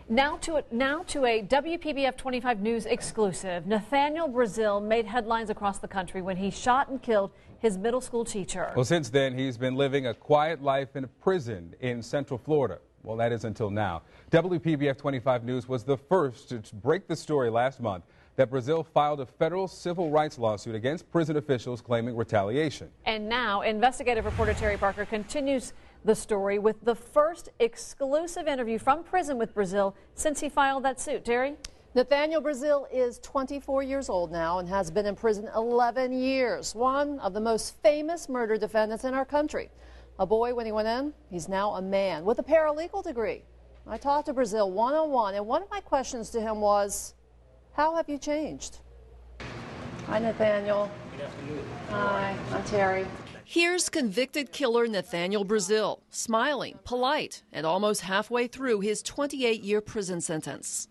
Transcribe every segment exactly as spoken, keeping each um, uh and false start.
Now to, a, now to a W P B F twenty-five News exclusive. Nathaniel Brazill made headlines across the country when he shot and killed his middle school teacher. Well, since then, he's been living a quiet life in a prison in Central Florida. Well, that is until now. W P B F twenty-five News was the first to break the story last month that Brazill filed a federal civil rights lawsuit against prison officials claiming retaliation. And now, investigative reporter Terri Parker continues the story with the first exclusive interview from prison with Brazill since he filed that suit. Terri? Nathaniel Brazill is twenty-four years old now and has been in prison eleven years. One of the most famous murder defendants in our country. A boy when he went in, he's now a man with a paralegal degree. I talked to Brazill one-on-one, and one of my questions to him was, how have you changed? Hi, Nathaniel. Good afternoon. Hi, I'm Terri. Here's convicted killer Nathaniel Brazill, smiling, polite, and almost halfway through his twenty-eight year prison sentence.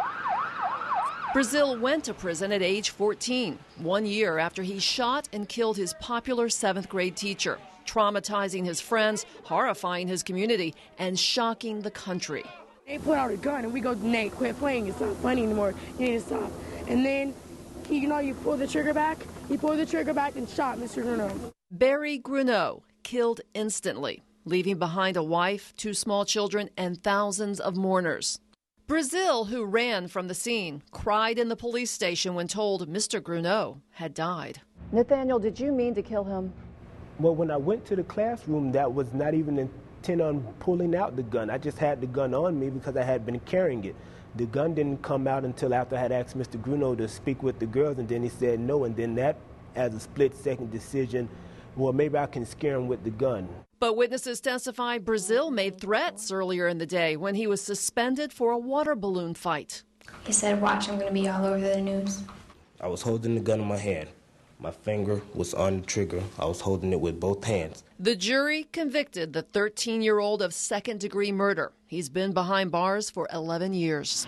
Brazill went to prison at age fourteen, one year after he shot and killed his popular seventh grade teacher, traumatizing his friends, horrifying his community, and shocking the country. They put out a gun and we go, Nate, quit playing. It's not funny anymore. You need to stop. And then, he, you know, you pull the trigger back. He pulled the trigger back and shot Mister Grunow. Barry Grunow killed instantly, leaving behind a wife, two small children, and thousands of mourners. Brazill, who ran from the scene, cried in the police station when told Mister Grunow had died. Nathaniel, did you mean to kill him? Well, when I went to the classroom, that was not even intent on pulling out the gun. I just had the gun on me because I had been carrying it. The gun didn't come out until after I had asked Mister Grunow to speak with the girls, and then he said no, and then that, as a split-second decision, well, maybe I can scare him with the gun. But witnesses testify Brazill made threats earlier in the day when he was suspended for a water balloon fight. He said, watch, I'm going to be all over the news. I was holding the gun in my hand. My finger was on the trigger. I was holding it with both hands. The jury convicted the thirteen year old of second degree murder. He's been behind bars for eleven years.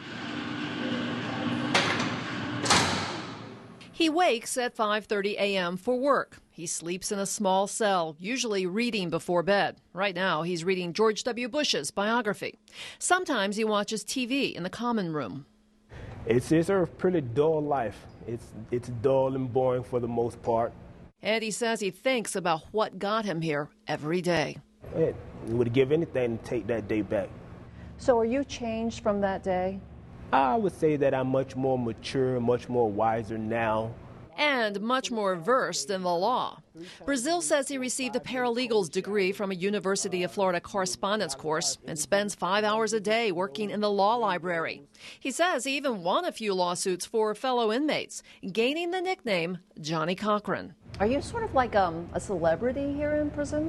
He wakes at five thirty a m for work. He sleeps in a small cell, usually reading before bed. Right now, he's reading George W. Bush's biography. Sometimes he watches T V in the common room. It's, it's a pretty dull life. It's, it's dull and boring for the most part. And he says he thinks about what got him here every day. He would give anything to take that day back. So are you changed from that day? I would say that I'm much more mature, much more wiser now. And much more versed in the law. Brazill says he received a paralegal's degree from a University of Florida correspondence course and spends five hours a day working in the law library. He says he even won a few lawsuits for fellow inmates, gaining the nickname Johnny Cochran. Are you sort of like um, a celebrity here in prison?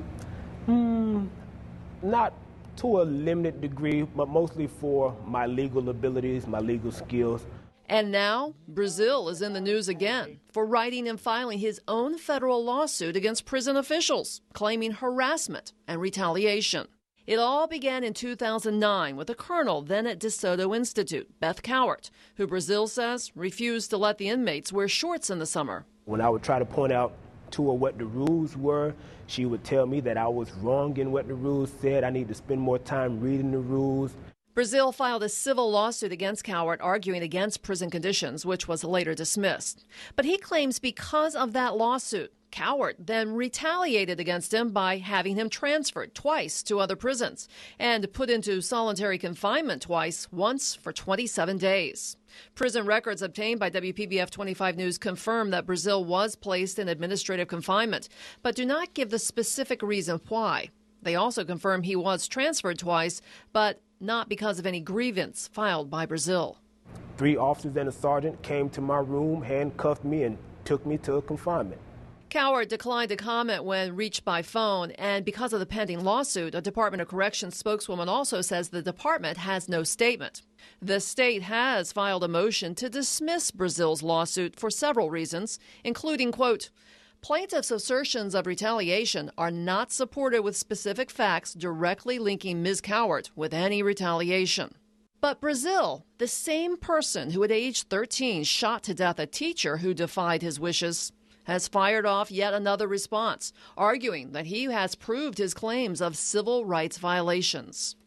Hmm, not to a limited degree, but mostly for my legal abilities, my legal skills. And now, Brazill is in the news again for writing and filing his own federal lawsuit against prison officials, claiming harassment and retaliation. It all began in two thousand nine with a colonel then at DeSoto Institute, Beth Cowart, who Brazill says refused to let the inmates wear shorts in the summer. When I would try to point out to her what the rules were, she would tell me that I was wrong in what the rules said. I need to spend more time reading the rules. Brazill filed a civil lawsuit against Cowart arguing against prison conditions, which was later dismissed. But he claims because of that lawsuit, Cowart then retaliated against him by having him transferred twice to other prisons and put into solitary confinement twice, once for twenty-seven days. Prison records obtained by W P B F twenty-five News confirm that Brazill was placed in administrative confinement, but do not give the specific reason why. They also confirm he was transferred twice, but not because of any grievance filed by Brazill. Three officers and a sergeant came to my room, handcuffed me, and took me to a confinement. Cowart declined to comment when reached by phone, and because of the pending lawsuit, a Department of Corrections spokeswoman also says the department has no statement. The state has filed a motion to dismiss Brazill's lawsuit for several reasons, including, quote, plaintiffs' assertions of retaliation are not supported with specific facts directly linking Miz Cowart with any retaliation. But Brazill, the same person who at age thirteen shot to death a teacher who defied his wishes, has fired off yet another response, arguing that he has proved his claims of civil rights violations.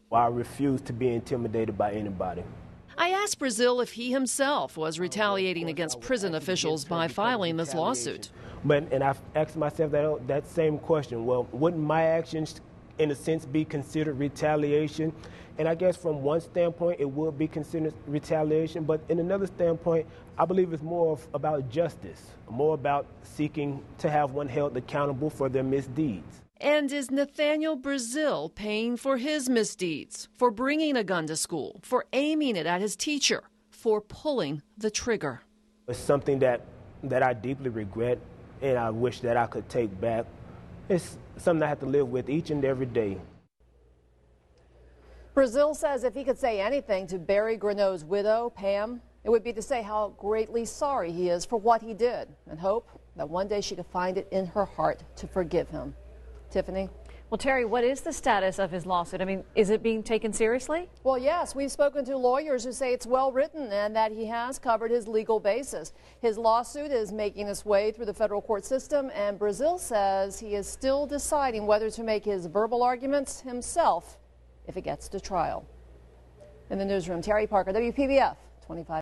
I refuse to be intimidated by anybody. I asked Brazill if he himself was retaliating against prison officials by filing this lawsuit. But, and I've asked myself that, that same question. Well, wouldn't my actions, in a sense, be considered retaliation? And I guess from one standpoint, it would be considered retaliation. But in another standpoint, I believe it's more of, about justice, more about seeking to have one held accountable for their misdeeds. And is Nathaniel Brazill paying for his misdeeds, for bringing a gun to school, for aiming it at his teacher, for pulling the trigger? It's something that, that I deeply regret and I wish that I could take back. It's something I have to live with each and every day. Brazill says if he could say anything to Barry Greneau's widow, Pam, it would be to say how greatly sorry he is for what he did and hope that one day she could find it in her heart to forgive him. Tiffany? Well, Terry, what is the status of his lawsuit? I mean, is it being taken seriously? Well, yes. We've spoken to lawyers who say it's well written and that he has covered his legal basis. His lawsuit is making its way through the federal court system, and Brazill says he is still deciding whether to make his verbal arguments himself if it gets to trial. In the newsroom, Terri Parker, W P B F twenty-five.